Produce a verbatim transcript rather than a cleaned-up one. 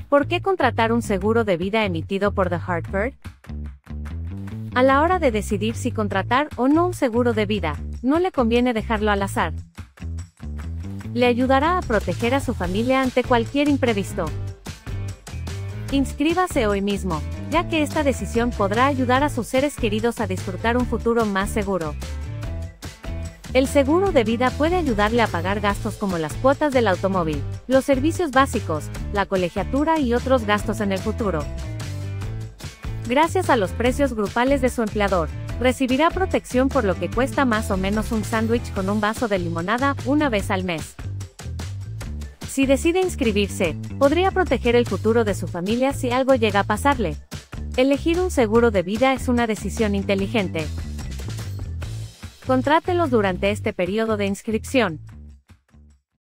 ¿Por qué contratar un seguro de vida emitido por The Hartford? A la hora de decidir si contratar o no un seguro de vida, no le conviene dejarlo al azar. Le ayudará a proteger a su familia ante cualquier imprevisto. Inscríbase hoy mismo, ya que esta decisión podrá ayudar a sus seres queridos a disfrutar un futuro más seguro. El seguro de vida puede ayudarle a pagar gastos como las cuotas del automóvil, los servicios básicos, la colegiatura y otros gastos en el futuro. Gracias a los precios grupales de su empleador, recibirá protección por lo que cuesta más o menos un sándwich con un vaso de limonada una vez al mes. Si decide inscribirse, podría proteger el futuro de su familia si algo llega a pasarle. Elegir un seguro de vida es una decisión inteligente. Contrátelos durante este periodo de inscripción.